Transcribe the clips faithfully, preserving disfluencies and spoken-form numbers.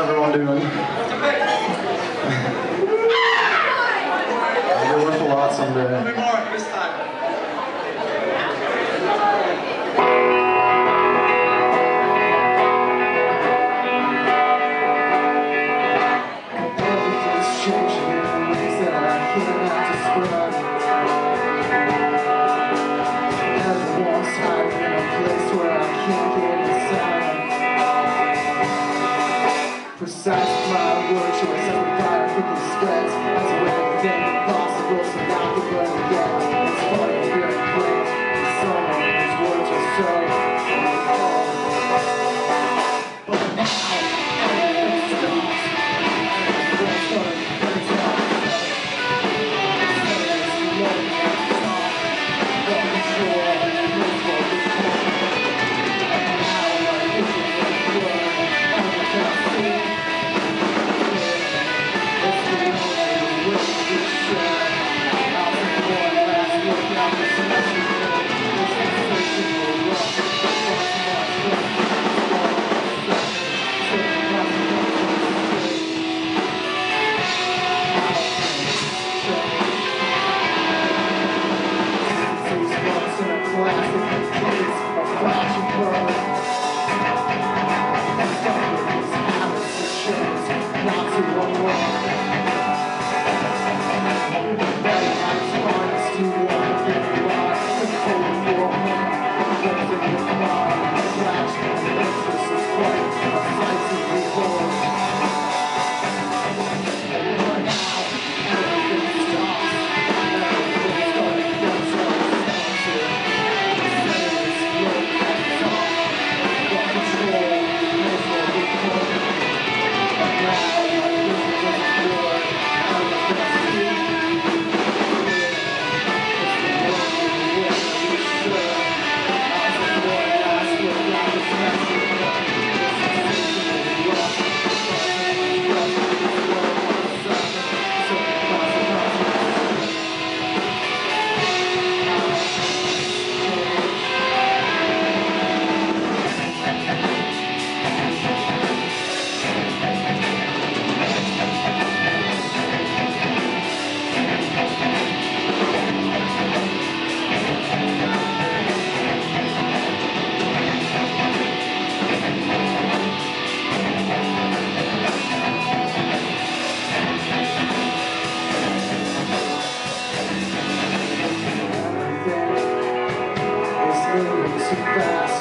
everyone doing? You're worth a lot someday. This time. Everything's changing in ways that I cannot describe. Everyone's hiding in a place where I can't get inside. Precise my word choice, every fire quickly spreads. As if everything impossible, so now the burn again. It's funny to hear it break. Someone whose words are so cold. But now, everything stops. Everyone's gonna burn down. It's low and soft. Got control of the miserable discord. And now my vision is blurred. Everyone can see. It's the only way to be sure. I'll take one last look out the symmetry. This sensational rush. Once more, stress. Certain consequences. These months in a classic case of flash and burn. Stuck with these habits and shows not to unlearn. Very nice minds do want to be alive. It's cold for a moment. What's in your mind? Flash and interest is quite a sight to behold. But now, everything stops. Everything's gonna get so expensive. It's low and top. Got control, miserable discord. And now, my vision is blurred. Everything I see. Moving too fast.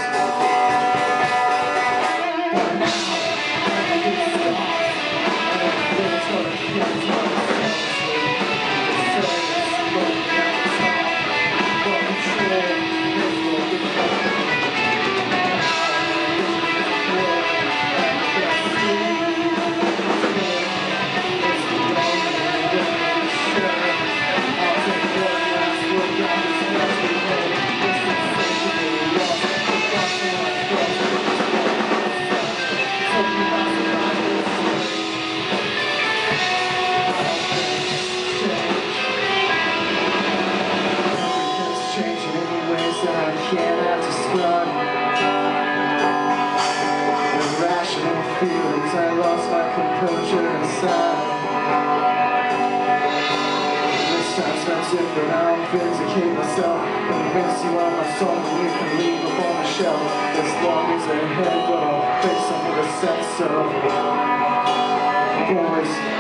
But now, everything stops. Everything's gonna get so expensive. The surface, looking at the top. Got control, miserable discord. Now, my vision is blurred. Everything I see is good. It's the only way to be sure. I'll take one last look at this messy road. That I cannot describe. Irrational feelings, I lost my composure inside. This time's not different, I don't vindicate myself. Convince you I'm my soul and you can leave up on the shelf. As long as they're ahead, but I'll face them with a sense of boys.